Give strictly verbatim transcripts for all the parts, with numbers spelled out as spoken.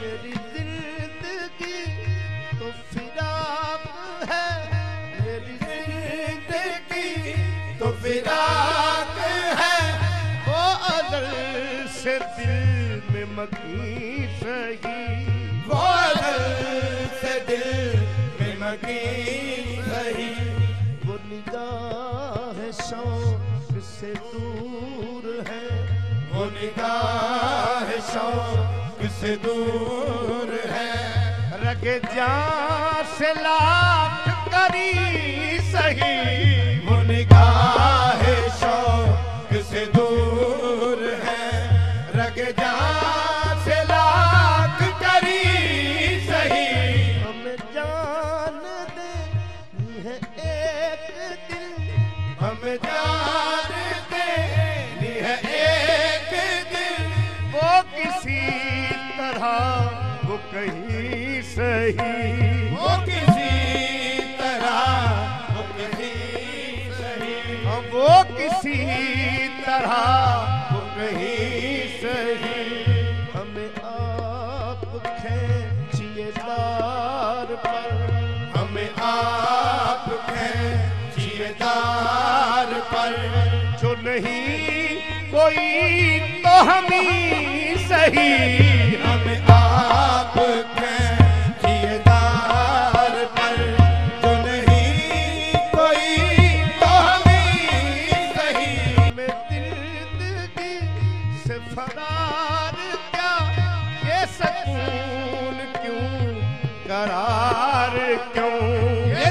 मेरी जिंदगी तो फिराक है, मेरी जिंदगी तो फिराक है। वो अज़ल से दिल में मकी सही, वो अज़ल से दिल में मकी सही। वो निगाह शौक से दूर है, वो निगाह शौक से दूर है। रगे जान से लाख करी सही, वो निगाह शौक से दूर है। रगे जान से लाख करी सही। हमें जान देनी है एक दिल, हमें जान देनी है एक दिल। वो किसी तरह वो कहीं सही, वो किसी तरह वो कहीं सही। वो किसी तरह वो कहीं सही। हमें आप खींचिए दार पर, हमें आप खींचिए दार पर। जो नहीं कोई तो हम ही सही। हमें आप खींचिए दार पर। जो नहीं कोई तो हम ही सही। मैं जिंदगी से फरार क्या, ये सकून क्यों, करार क्यों, ये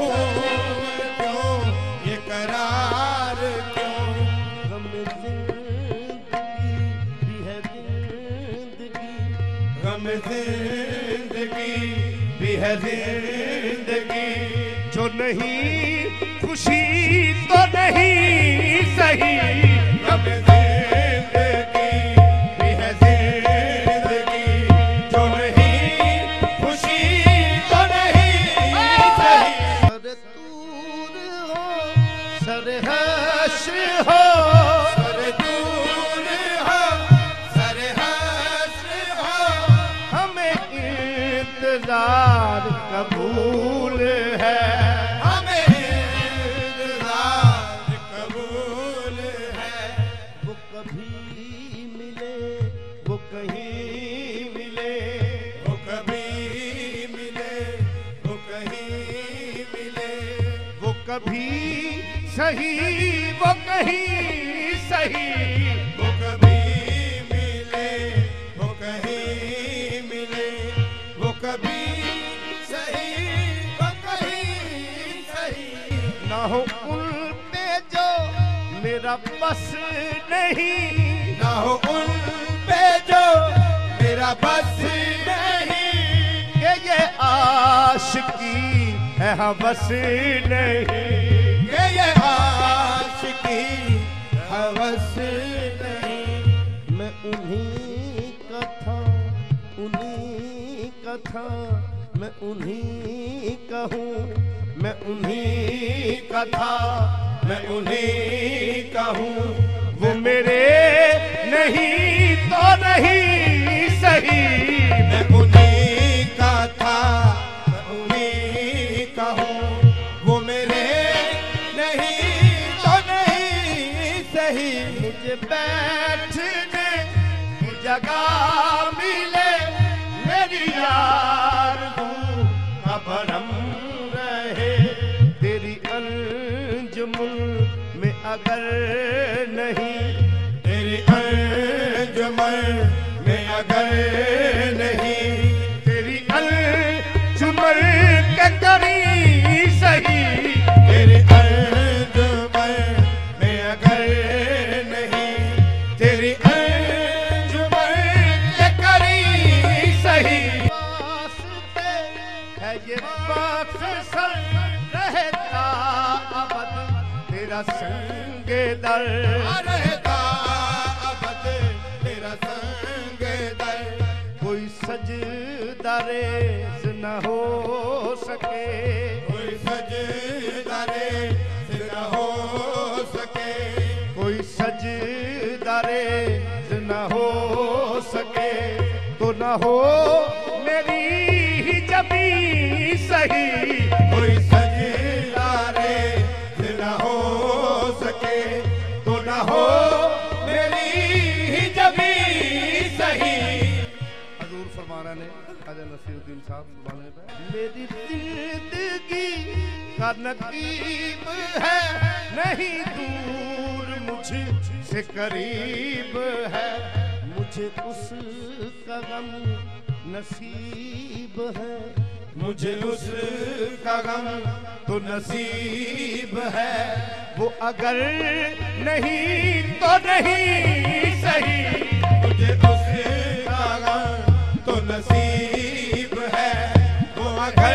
सकून क्यों, ये करार क्यों। हमें जिंदगी भी है जिंदगी, गम जिंदगी भी है जिंदगी। जो नहीं खुशी तो नहीं सही। गम जिंदगी भी है जिंदगी। जो नहीं खुशी तो नहीं सही। सर दूर हो सर हश्र हो, सर दूर हो सर हश्र हो। हमें इंतजार कबूल है। हमें इंतजार कबूल है। वो कभी मिले वो कहीं मिले, वो कभी मिले वो कहीं मिले। वो कभी सही वो कहीं सही। वो कभी मिले वो कहीं मिले। वो कभी सही वो कहीं सही। ना हो उन पे जो मेरा बस नहीं, ना हो उन पे जो मेरा बस नहीं। कि ये आशिकी है हवस नहीं। ये ये आशिकी हवस नहीं। मैं उन्हीं का था उन्हीं का था, मैं उन्हीं का हूँ, मैं उन्हीं का था, मैं उन्हीं का हूँ। वो मेरे नहीं तो नहीं सही। मैं उन्हीं का था, मैं उन्हीं का हूँ। वो मेरे नहीं तो नहीं सही। मुझे बैठने की जगह मिले, मेरी यार हूँ खबरम रहे। तेरी अंजुमन में अगर नहीं, तेरी अंजुमन में अगर नहीं। तेरी अंजुमन के करीब सही। तेरे अंजुमन में अगर नहीं। तेरी अंजुमन के करीब सही। वास्ते है ये बख्शल रहता अबद तेरा संगे दर। रहता अबद तेरा संग दर। कोई सजदारेज़ न हो सके, कोई सजदारेज़ न हो सके। कोई सजदारेज़ न हो सके। तो न हो मेरी ही जबी सही, कोई सजदा रे न हो सके तो न हो मेरी ही जबी सही। हजूर फरमा रहे हैं ख्वाजा नसीरुद्दीन साहब सुभान अल्लाह, मेरी जिंदगी का नकीब है नहीं दूर मुझसे करीब है, मुझे उसका गम नसीब है, मुझे उसका गम तो नसीब है, वो अगर नहीं तो नहीं सही, मुझे उसका गम तो नसीब है, वो अगर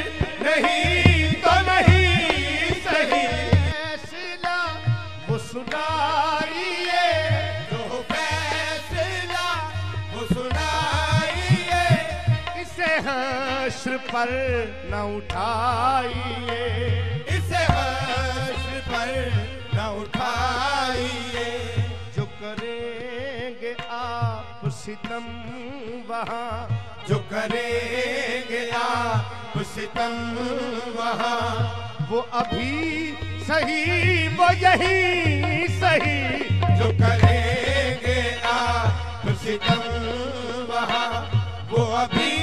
नहीं तो नहीं सही। फैसला वो सुनाइए, जो फैसला वो सुनाइए, इसे हश्र पर न उठाइए, इसे हश्र पर न उठाइए। जो करेंगे आप सितम वहाँ, जो करेंगे आप सितम वहाँ, वो अभी सही वो यही सही, जो करेंगे आप सितम वहाँ, वो अभी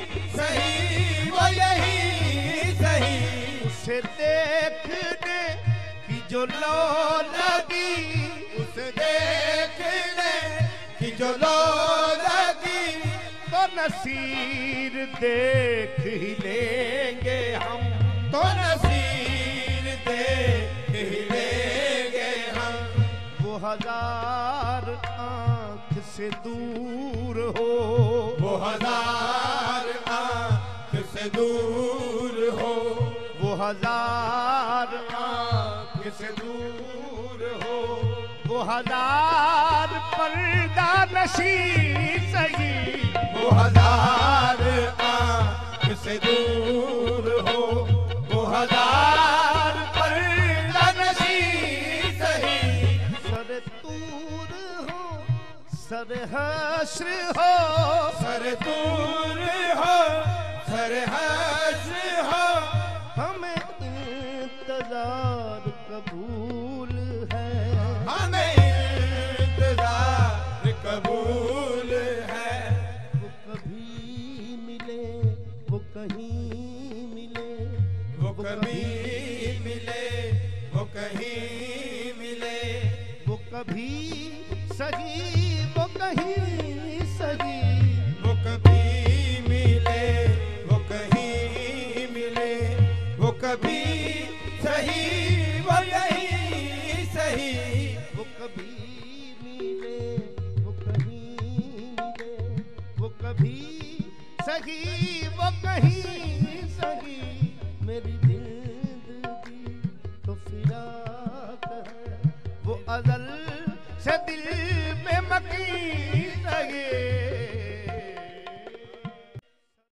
सही वो यही सही। उसे देखने की जो लो लगी, उसे देखने की जो लो लगी, तो नसीर देख ही लेंगे हम, तो नसीर देख ही लेंगे हम। वो हजार आंख से दूर हो, वो हजार आंख से दूर हो, वो हजार आंख से दूर हो, वो हजार पर्दा नशी सही, वो हजार आंख से दूर हो, वो हजार पर्दा नशी सही। सर तूर हो सर हश्र हो, सर दूर हो सर हश्र हो, हमें इंतजार कबूल है, हमें इंतजार कबूल है। वो कभी मिले वो कहीं मिले, वो कभी मिले वो कहीं मिले, वो कभी सही वो कहीं सही, वो कभी मिले वो कहीं मिले, वो कभी सही वो यही सही। वो कभी मिले वो कहीं मिले, वो कभी सही वो कहीं सही, मेरी जिंदगी तो फिराक है, वो अज़ल से दिल में मकीन है।